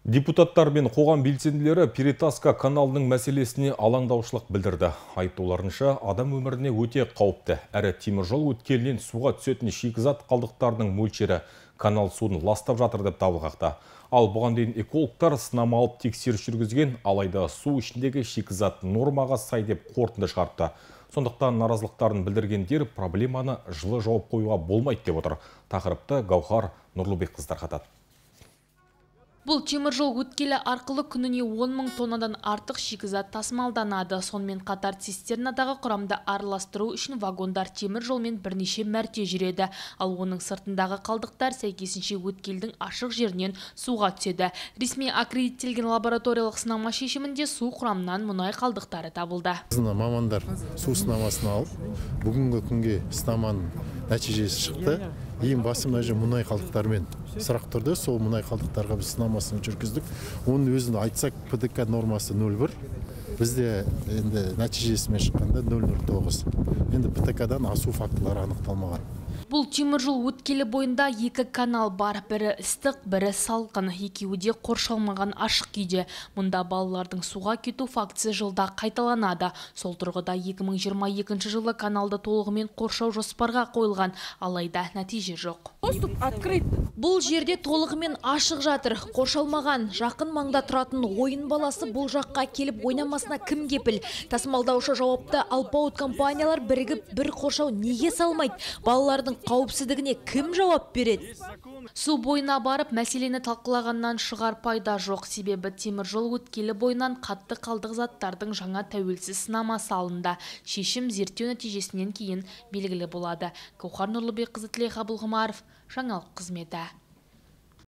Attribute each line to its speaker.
Speaker 1: Депутаттар мен қоғам белсенділері Перетаска каналының мәселесіне алаңдаушылық білдірді. Айтуларынша, адам өміріне өте қауіпті. Әрі теміржол өткелінен суға түсетін шикізат қалдықтарының мөлшері канал суын ластап жатыр деп дабыл қақты. Ал бұған дейін экологтар сынама алып тексеріс жүргізген, алайда су ішіндегі шикізат нормаға сай деп қорытынды шығартты. Сондықтан наразылықтарын білдіргендер проблеманы жылы жауап қоюға болмайды деп отыр. Тақырыпты Гаухар Нұрлыбек тарқатады.
Speaker 2: Бұл теміржол өткелі арқылы күніне 10 мың тоннадан артық шикізат тасымалданады. Сонымен қатар цистернадағы құрамды араластыру үшін вагондар теміржолмен бірнеше мәрте жүреді. Ал оның сыртындағы қалдықтар сәйкесінше өткелдің ашық жерінен суға түседі. Ресми аккредиттелген лабораториялық сынама шешімінде су құрамынан мұнай қалдықтары табылды.
Speaker 3: Мамандар су сынамасын алып, бүгінгі күнге сынаманың нәтижесі шықты. Ең басым мұнай қалдықтармен сұрақ тұрды. Сол мұнай қалдықтарға біз сынамасын жүргіздік. Оның өзін айтсақ, ПДК нормасы 0,1. Бізде енді нәтижесімен шыққанда 0,09. Енді ПДК-дан асу фактылары анықталмаған.
Speaker 2: Бұл теміржол өткелі бойында екі канал бар. Бірі ыстық, бірі салқын. Екеуі де қоршалмаған ашық күйде. Мұнда балалардың суға кету фактісі жылда қайталанады. Сол тұрғыда 2022 жылы каналды толығымен қоршау жоспарға қойылған, алайда нәтиже жоқ. Бұл жерде толығымен ашық жатыр, қоршалмаған. Жақын маңда тұратын ойын баласы бұл жаққа келіп ойнамасына кім кепіл? Тасымалдаушы жауапты алпауыт компаниялар бірігіп бір қоршау неге салмайды? Балалардың қауіпсіздігіне кім жауап береді? Су бойына барып, мәселені талқылағаннан шығар пайда жоқ. Себебі теміржол өткелі бойынан қатты қалдық заттардың жаңа тәуелсіз сынамасы алынды. Шешім зерттеу нәтижесінен кейін белгілі болады. Гаухар Нұрлыбек, Тілек Абылғымаров, жаңалық қызметі.